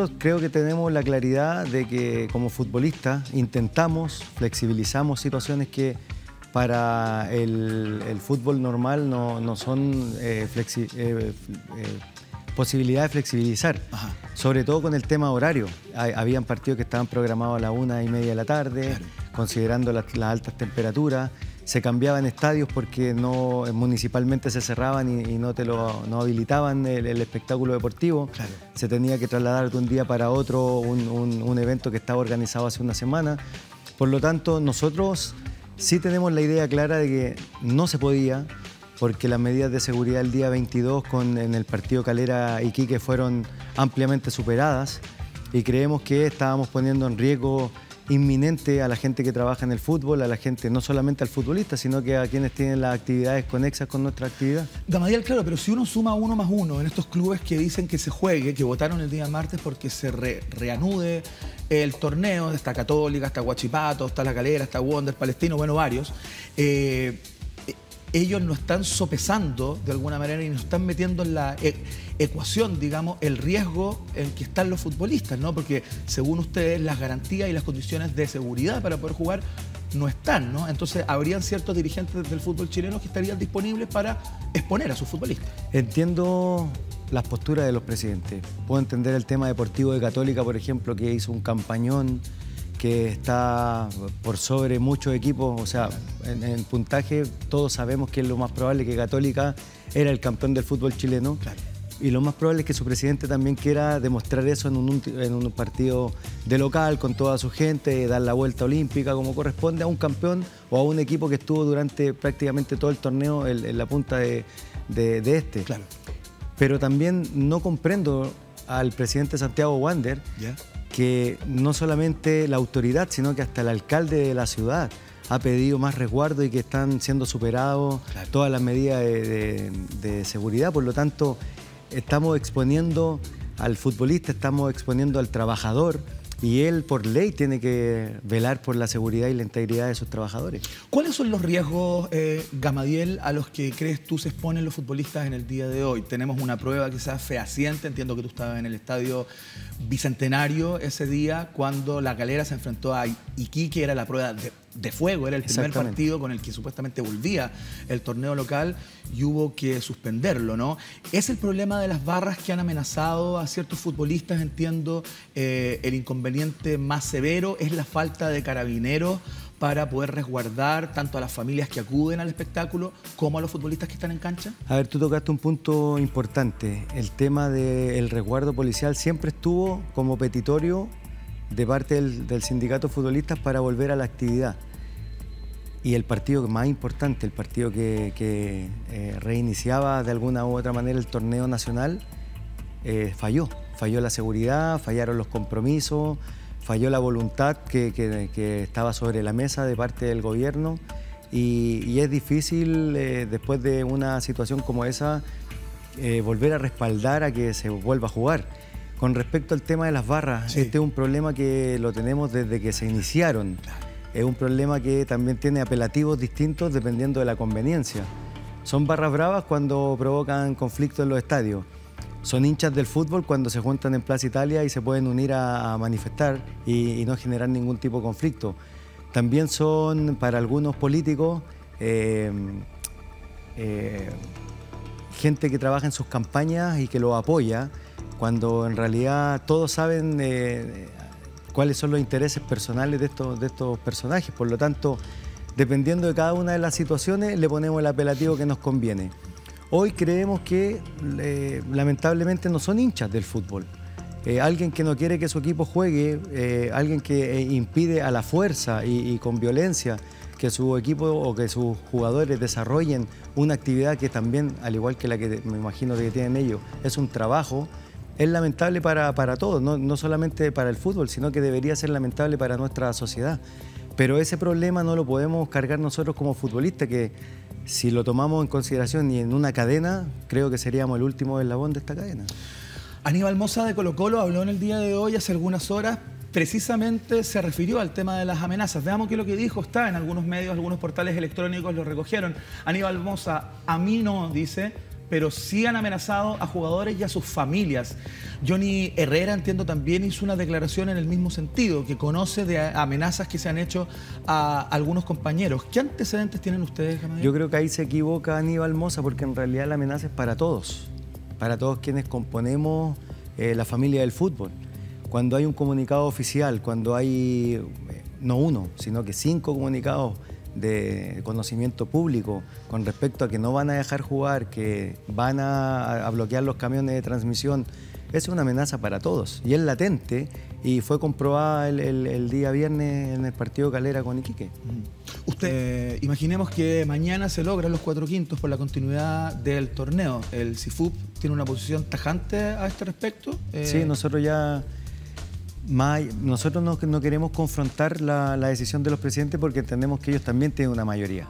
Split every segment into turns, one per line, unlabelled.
Creo que tenemos la claridad de que como futbolistas intentamos, flexibilizamos situaciones que para el fútbol normal no son posibilidades de flexibilizar.
Ajá.
Sobre todo con el tema horario. Habían partidos que estaban programados a la 1:30 de la tarde,
claro,
considerando las altas temperaturas. Se cambiaban estadios porque no municipalmente se cerraban y no habilitaban el espectáculo deportivo.
claro.
Se tenía que trasladar de un día para otro un evento que estaba organizado hace una semana. Por lo tanto, nosotros sí tenemos la idea clara de que no se podía, porque las medidas de seguridad el día 22 en el partido Calera-Iquique fueron ampliamente superadas y creemos que estábamos poniendo en riesgo inminente a la gente que trabaja en el fútbol, a la gente, no solamente al futbolista, sino que a quienes tienen las actividades conexas con nuestra actividad.
Gamadiel, claro, pero si uno suma 1 más 1 en estos clubes que dicen que se juegue, que votaron el día martes porque se reanude el torneo, está Católica, está Huachipato, está La Calera, está Wander, Palestino, bueno, varios, ellos no están sopesando de alguna manera y nos están metiendo en la ecuación, digamos, el riesgo en que están los futbolistas, ¿no? Porque según ustedes las garantías y las condiciones de seguridad para poder jugar no están, ¿no? Entonces habrían ciertos dirigentes del fútbol chileno que estarían disponibles para exponer a sus futbolistas.
Entiendo las posturas de los presidentes. Puedo entender el tema deportivo de Católica, por ejemplo, que hizo un campañón que está por sobre muchos equipos, o sea, en puntaje todos sabemos que es lo más probable que Católica era el campeón del fútbol chileno.
Claro.
Y lo más probable es que su presidente también quiera demostrar eso en un partido de local con toda su gente, dar la vuelta olímpica como corresponde a un campeón o a un equipo que estuvo durante prácticamente todo el torneo en la punta de este.
Claro.
Pero también no comprendo al presidente Santiago Wander,
¿Ya?
que no solamente la autoridad, sino que hasta el alcalde de la ciudad ha pedido más resguardo y que están siendo superados
claro,
todas las medidas de seguridad. Por lo tanto, estamos exponiendo al futbolista, estamos exponiendo al trabajador y él por ley tiene que velar por la seguridad y la integridad de sus trabajadores.
¿Cuáles son los riesgos, Gamadiel, a los que crees tú se exponen los futbolistas en el día de hoy? Tenemos una prueba quizás fehaciente, entiendo que tú estabas en el estadio Bicentenario ese día cuando La Calera se enfrentó a Iquique, era la prueba de fuego, era el primer partido con el que supuestamente volvía el torneo local y hubo que suspenderlo, ¿no? ¿Es el problema de las barras que han amenazado a ciertos futbolistas, entiendo, el inconveniente más severo? ¿Es la falta de carabineros para poder resguardar tanto a las familias que acuden al espectáculo como a los futbolistas que están en cancha?
A ver, tú tocaste un punto importante. El tema del resguardo policial siempre estuvo como petitorio de parte del sindicato de futbolistas para volver a la actividad. Y el partido más importante, el partido que reiniciaba de alguna u otra manera el torneo nacional, falló. Falló la seguridad, fallaron los compromisos, falló la voluntad que estaba sobre la mesa de parte del gobierno y es difícil después de una situación como esa volver a respaldar a que se vuelva a jugar. Con respecto al tema de las barras,
sí,
este es un problema que lo tenemos desde que se iniciaron. Es un problema que también tiene apelativos distintos dependiendo de la conveniencia. Son barras bravas cuando provocan conflictos en los estadios. Son hinchas del fútbol cuando se juntan en Plaza Italia y se pueden unir a manifestar y no generar ningún tipo de conflicto. También son para algunos políticos gente que trabaja en sus campañas y que los apoya, cuando en realidad todos saben cuáles son los intereses personales de estos personajes. Por lo tanto, dependiendo de cada una de las situaciones, le ponemos el apelativo que nos conviene. Hoy creemos que lamentablemente no son hinchas del fútbol. Alguien que no quiere que su equipo juegue, alguien que impide a la fuerza y con violencia que su equipo o que sus jugadores desarrollen una actividad que también, al igual que la que me imagino que tienen ellos, es un trabajo, es lamentable para todos, no solamente para el fútbol, sino que debería ser lamentable para nuestra sociedad. Pero ese problema no lo podemos cargar nosotros como futbolistas, que si lo tomamos en consideración y en una cadena, creo que seríamos el último eslabón de esta cadena.
Aníbal Mosa de Colo-Colo habló en el día de hoy, hace algunas horas, precisamente se refirió al tema de las amenazas. Veamos qué es lo que dijo, está en algunos medios, algunos portales electrónicos lo recogieron. Aníbal Mosa, a mí no, dice, pero sí han amenazado a jugadores y a sus familias. Johnny Herrera, entiendo, también hizo una declaración en el mismo sentido, que conoce de amenazas que se han hecho a algunos compañeros. ¿Qué antecedentes tienen ustedes, Gamadiel?
Yo creo que ahí se equivoca Aníbal Mosa, porque en realidad la amenaza es para todos quienes componemos la familia del fútbol. Cuando hay un comunicado oficial, cuando hay no uno, sino que 5 comunicados de conocimiento público con respecto a que no van a dejar jugar, que van a bloquear los camiones de transmisión, es una amenaza para todos y es latente y fue comprobada el día viernes en el partido Calera con Iquique.
Usted, imaginemos que mañana se logran los 4 quintos por la continuidad del torneo. ¿El CIFUB tiene una posición tajante a este respecto?
Sí, nosotros ya... Nosotros no queremos confrontar la decisión de los presidentes porque entendemos que ellos también tienen una mayoría.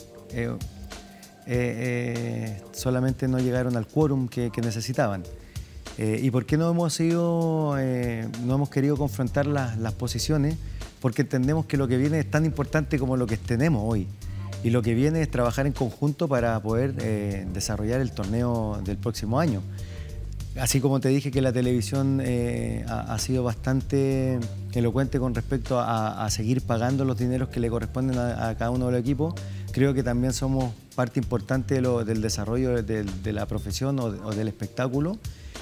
Solamente no llegaron al quórum que necesitaban. ¿Y por qué no hemos querido confrontar las posiciones? Porque entendemos que lo que viene es tan importante como lo que tenemos hoy. Y lo que viene es trabajar en conjunto para poder desarrollar el torneo del próximo año. Así como te dije que la televisión ha sido bastante elocuente con respecto a seguir pagando los dineros que le corresponden a cada uno de los equipos, creo que también somos parte importante del desarrollo de la profesión o del espectáculo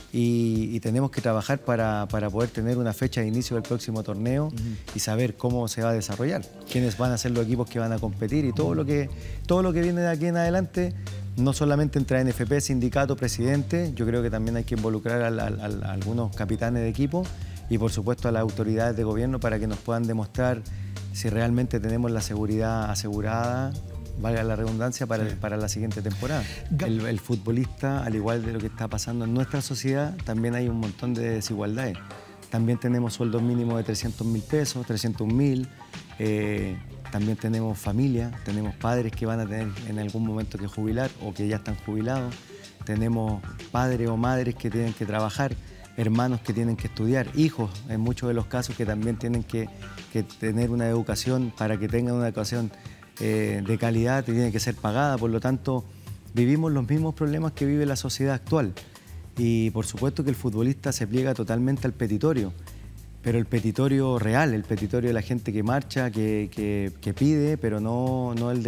y tenemos que trabajar para poder tener una fecha de inicio del próximo torneo y saber cómo se va a desarrollar, quiénes van a ser los equipos que van a competir y todo lo que viene de aquí en adelante. No solamente entre ANFP, sindicato, presidente, yo creo que también hay que involucrar a algunos capitanes de equipo y por supuesto a las autoridades de gobierno para que nos puedan demostrar si realmente tenemos la seguridad asegurada, valga la redundancia, para la siguiente temporada. El futbolista, al igual de lo que está pasando en nuestra sociedad, también hay un montón de desigualdades. También tenemos sueldos mínimos de 300.000 pesos, 301.000. También tenemos familia, tenemos padres que van a tener en algún momento que jubilar o que ya están jubilados. Tenemos padres o madres que tienen que trabajar, hermanos que tienen que estudiar, hijos en muchos de los casos que también tienen que tener una educación. Para que tengan una educación de calidad tiene que ser pagada. Por lo tanto, vivimos los mismos problemas que vive la sociedad actual. Y por supuesto que el futbolista se pliega totalmente al petitorio. Pero el petitorio real, el petitorio de la gente que marcha, que pide, pero no el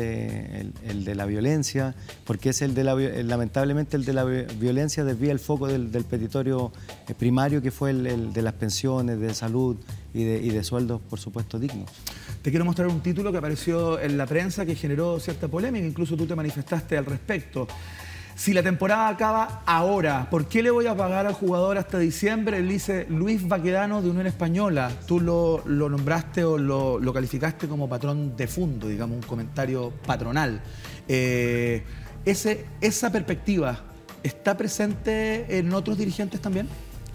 de la violencia, porque es lamentablemente el de la violencia desvía el foco del petitorio primario, que fue el de las pensiones, de salud y de sueldos, por supuesto, dignos.
Te quiero mostrar un título que apareció en la prensa que generó cierta polémica, incluso tú te manifestaste al respecto. Si la temporada acaba ahora, ¿por qué le voy a pagar al jugador hasta diciembre? Él dice Luis Baquedano de Unión Española. Tú lo nombraste o lo calificaste como patrón de fondo, digamos, un comentario patronal. ¿Esa perspectiva está presente en otros dirigentes también?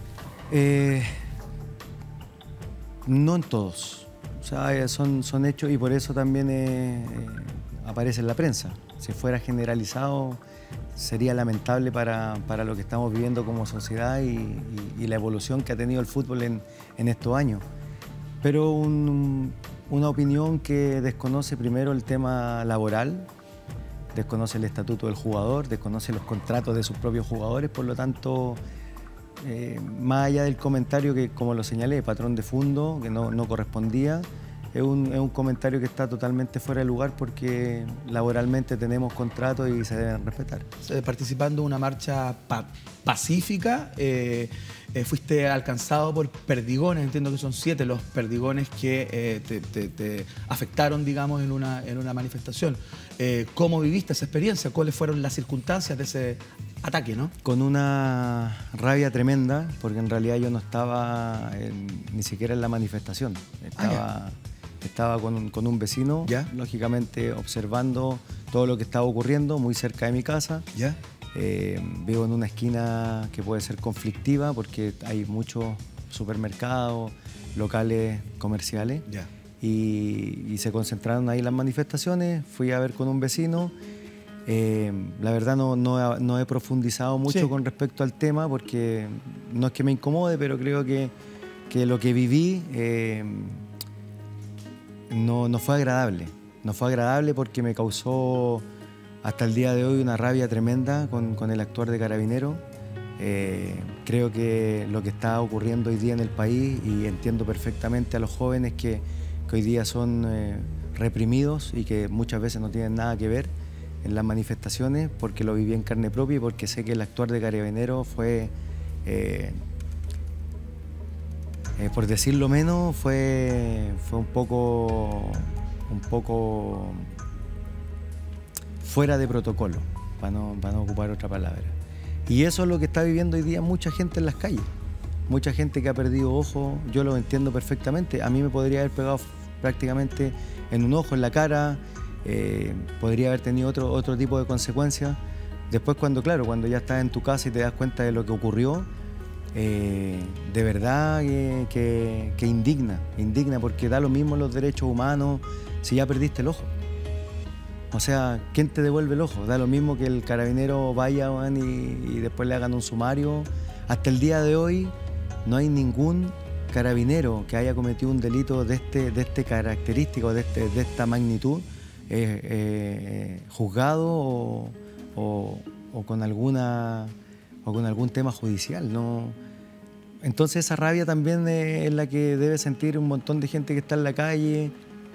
No en todos. O sea, son hechos y por eso también aparece en la prensa. Si fuera generalizado, sería lamentable para lo que estamos viviendo como sociedad y la evolución que ha tenido el fútbol en estos años. Pero una opinión que desconoce primero el tema laboral, desconoce el estatuto del jugador, desconoce los contratos de sus propios jugadores, por lo tanto, más allá del comentario que, como lo señalé, patrón de fondo, que no correspondía, es un comentario que está totalmente fuera de lugar porque laboralmente tenemos contratos y se deben respetar.
Participando en una marcha pacífica, fuiste alcanzado por perdigones, entiendo que son 7 los perdigones que te afectaron, digamos, en una manifestación. ¿Cómo viviste esa experiencia? ¿Cuáles fueron las circunstancias de ese ataque, no?
Con una rabia tremenda, porque en realidad yo no estaba ni siquiera en la manifestación. Estaba con un vecino, ¿ya? Lógicamente observando todo lo que estaba ocurriendo muy cerca de mi casa.
¿Ya?
Vivo en una esquina que puede ser conflictiva porque hay muchos supermercados, locales comerciales.
¿Ya?
Y se concentraron ahí las manifestaciones. Fui a ver con un vecino. La verdad no he profundizado mucho, sí, con respecto al tema porque no es que me incomode, pero creo que lo que viví no fue agradable. No fue agradable porque me causó hasta el día de hoy una rabia tremenda con el actuar de Carabineros. Creo que lo que está ocurriendo hoy día en el país, y entiendo perfectamente a los jóvenes que hoy día son reprimidos y que muchas veces no tienen nada que ver en las manifestaciones, porque lo viví en carne propia y porque sé que el actuar de Carabineros fue, por decirlo menos, fue un poco fuera de protocolo, para no ocupar otra palabra. Y eso es lo que está viviendo hoy día mucha gente en las calles. Mucha gente que ha perdido ojo, yo lo entiendo perfectamente. A mí me podría haber pegado prácticamente en un ojo, en la cara, podría haber tenido otro tipo de consecuencias. Después cuando ya estás en tu casa y te das cuenta de lo que ocurrió, de verdad que indigna, porque da lo mismo los derechos humanos si ya perdiste el ojo. O sea, ¿quién te devuelve el ojo? Da lo mismo que el carabinero vaya y después le hagan un sumario. Hasta el día de hoy no hay ningún carabinero que haya cometido un delito de este característico, de esta magnitud, juzgado o con algún tema judicial, ¿no? Entonces esa rabia también es la que debe sentir un montón de gente que está en la calle,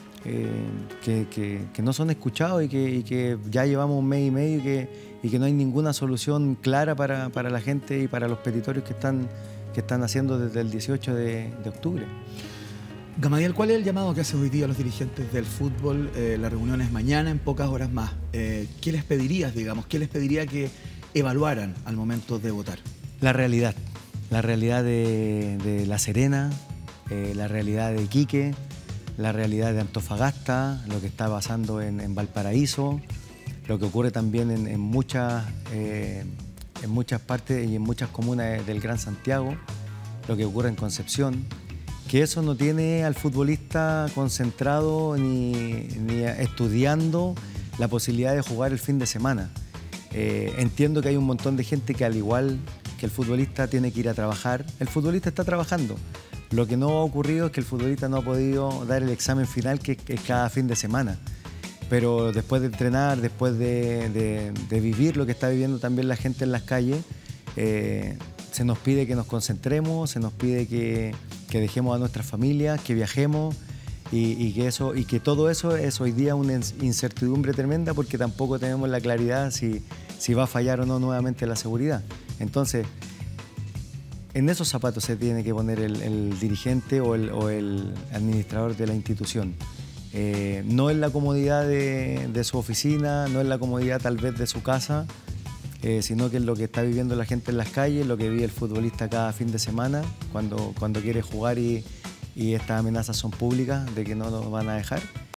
que no son escuchados y que ya llevamos un mes y medio y que no hay ninguna solución clara para la gente y para los petitorios que están haciendo desde el 18 de octubre.
Gamadiel, ¿cuál es el llamado que haces hoy día a los dirigentes del fútbol? La reunión es mañana, en pocas horas más. ¿Qué les pedirías, digamos? ¿Qué les pediría que evaluaran al momento de votar?
La realidad de La Serena, la realidad de Iquique, la realidad de Antofagasta, lo que está pasando en Valparaíso, lo que ocurre también en muchas partes y en muchas comunas del Gran Santiago, lo que ocurre en Concepción, que eso no tiene al futbolista concentrado ni estudiando la posibilidad de jugar el fin de semana. Entiendo que hay un montón de gente que, al igual que el futbolista, tiene que ir a trabajar. El futbolista está trabajando. Lo que no ha ocurrido es que el futbolista no ha podido dar el examen final, que es cada fin de semana. Pero después de entrenar, después de vivir lo que está viviendo también la gente en las calles, se nos pide que nos concentremos, se nos pide que dejemos a nuestras familias, que viajemos y que todo eso es hoy día una incertidumbre tremenda, porque tampoco tenemos la claridad si va a fallar o no nuevamente la seguridad. Entonces, en esos zapatos se tiene que poner el dirigente o el administrador de la institución. No en la comodidad de su oficina, no en la comodidad tal vez de su casa, sino que es lo que está viviendo la gente en las calles, lo que vive el futbolista cada fin de semana cuando quiere jugar y estas amenazas son públicas de que no nos van a dejar.